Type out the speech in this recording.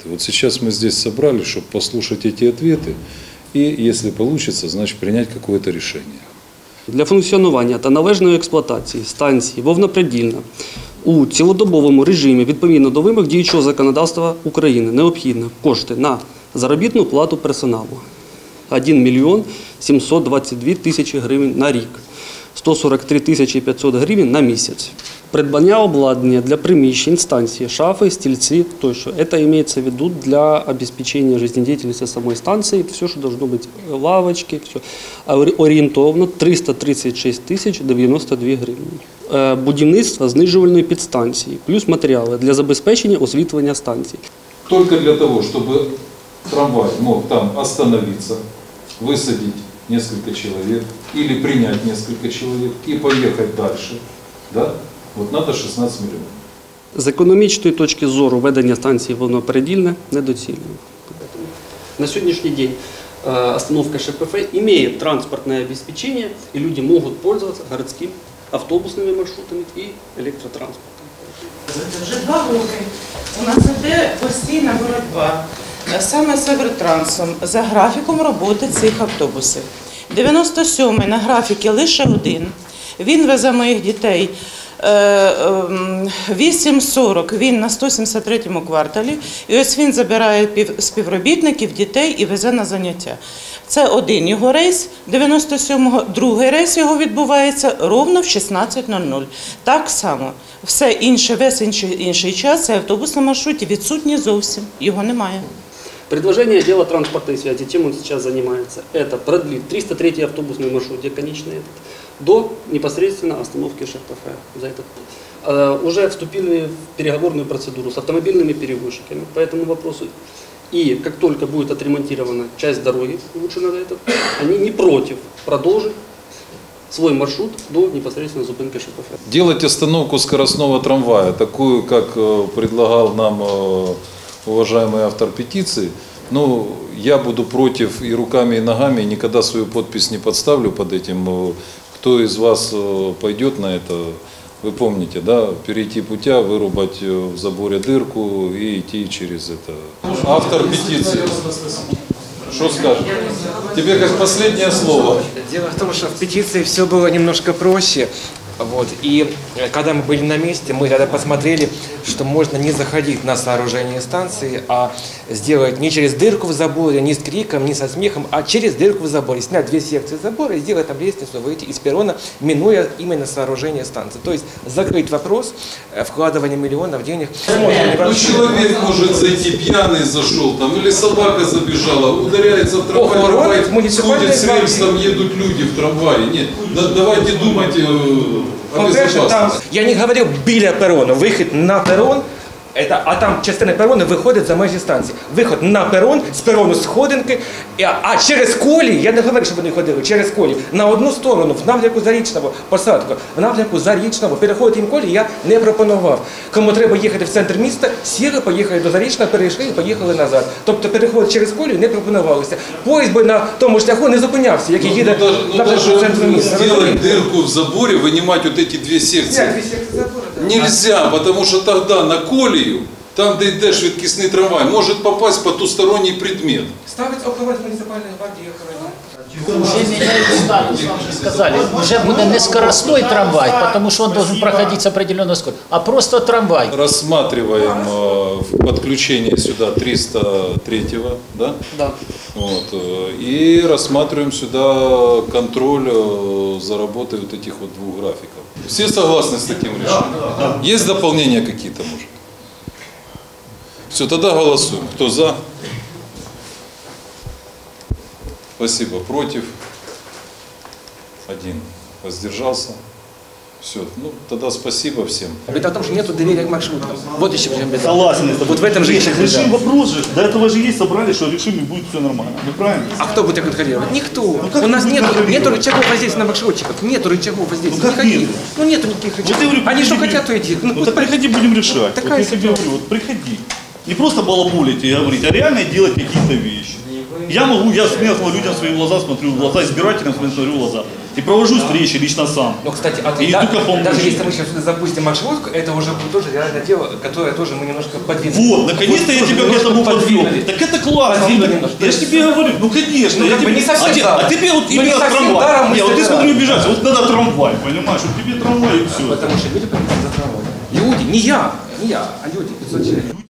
Вот сейчас мы здесь собрались, чтобы послушать эти ответы и, если получится, значит принять какое-то решение. Для функціонування та належної експлуатації станції Вовнопредільна у цілодобовому режимі відповідно до вимог діючого законодавства України необхідно кошти на заробітну плату персоналу 1 мільйон 722 тисячі гривень на рік, 143 тисячі 500 гривень на місяць. Придбання обладнання для приміщень станції, шафи, стільці тощо. Це мається в виду для обеспечения жизнедеятельности самой станции, все, что должно быть, лавочки, все. Орієнтовно 336 тисяч 92 гривні. Будівництво знижувальної підстанції, плюс матеріали для забезпечення освітлення станції. Только для того, чтобы трамвай мог там остановиться, высадить несколько человек или принять несколько человек и поехать дальше, да? Вот надо 16 миллионов. З економічної точки зору ведення станції Вовнопредільне недоцільно. На сьогоднішній день остановка ШПФ имеет транспортное обеспечение, и люди могут пользоваться городскими автобусными маршрутами и электротранспортом. Вже 2 роки у нас йде постійна боротьба саме з Севертрансом за графіком роботи цих автобусів. 97-й на графіки лише один. Він везе моїх дітей 8:40, він на 173-му кварталі, і ось він забирає співробітників, дітей і везе на заняття. Це один його рейс, 97-го, другий рейс його відбувається ровно в 16:00. Так само, все інше, весь інший час, цей автобус на маршруті відсутній зовсім, його немає. Предложение отдела транспортной связи, чем он сейчас занимается, это продлить 303-й автобусный маршрут, где конечный этот, до непосредственно остановки ШПФ. За этот. Уже вступили в переговорную процедуру с автомобильными перевозчиками по этому вопросу. И как только будет отремонтирована часть дороги, улучшена этот, они не против продолжить свой маршрут до непосредственно зупинки ШПФ. Делать остановку скоростного трамвая, такую, как предлагал нам уважаемый автор петиции, ну, я буду против и руками, и ногами, никогда свою подпись не подставлю под этим. Кто из вас пойдет на это, вы помните, да, перейти путя, вырубать в заборе дырку и идти через это. Автор петиции, что скажешь? Тебе как последнее слово. Дело в том, что в петиции все было немножко проще. Вот. И когда мы были на месте, мы тогда посмотрели, что можно не заходить на сооружение станции, а сделать не через дырку в заборе, не с криком, не со смехом, а через дырку в заборе. Снять 2 секции забора и сделать там лестницу, выйти из перрона, минуя именно сооружение станции. То есть закрыть вопрос вкладывания миллионов денег. Ну, человек может зайти, пьяный зашел там, или собака забежала, ударяется в трамвай, сходит с рельсом, едут люди в трамвае. Нет, давайте думать о безопасности. Я не говорил біля перрону, вихід на перрон. А там частина перрону виходить за межі станції. Виход на перрон, з перрону сходинки, а через колії, я не говорю, що вони ходили, через колії, на одну сторону, в напрямку Зарічного, посадку, в напрямку Зарічного, переходити їм колії я не пропонував. Кому треба їхати в центр міста, сіли, поїхали до Зарічного, перейшли і поїхали назад. Тобто переход через колію не пропонувалося. Поїзд би на тому шляху не зупинявся, який їде в центр міста. Сделать дырку в заборе, вынимать вот эти 2 секции. Нельзя, потому что тогда на колію, там, де йде швидкісний трамвай, може попасть потусторонний предмет. Ставить охорона муніципальної гвардії охорони. Уже меняют статус, вам же сказали. Уже будет не скоростной трамвай, потому что он должен проходить с определенной скоростью, а просто трамвай. Рассматриваем подключение сюда 303-го, да? Да. Вот, и рассматриваем сюда контроль за работой вот этих вот 2 графиков. Все согласны с таким решением? Есть дополнения какие-то, может? Все, тогда голосуем. Кто за? Спасибо. Против? 1. Воздержался? Все. Ну, тогда спасибо всем. Беда в том, что нет доверия к маршрутам. Вот еще в чем беда. Согласен. Вот в этом же еще беда. Решим вопрос же. До этого же есть, собрали, что решим и будет все нормально. Вы правильно? А кто будет контролировать? Никто. У нас нету рычагов воздействия на маршрутчиков. Нету рычагов воздействия. Ну, как Никаких. нет? Ну нету никаких рычагов. Вот я говорю, Они что приходи. хотят, то и делают. Ну, так приходи, будем решать. Такая вот я тебе говорю, вот приходи. Не просто балаболить и говорить, а реально делать какие-то вещи. Я смело людям в свои глаза смотрю в глаза, избирателям смотрю в глаза. и провожу встречи лично сам. Ну, кстати, И иду к помощи. даже если мы сейчас запустим маршрутку, это уже будет тоже реальное дело, которое тоже мы немножко подвинули. Вот, наконец-то я тоже тебя к немножко этому подвел. подвинули. Так это классно. Подвинули немножко. Я же тебе говорю, ну конечно. Ну, я как бы тебе- не совсем а, даром. а тебе вот Ну, именно не совсем трамвай. даром мы Не, вот ты собираем. смотри, не убежать, вот надо трамвай, понимаешь, вот тебе трамвай и все. Потому что люди пойдут за трамвай. Люди, не я, а люди, 500 человек.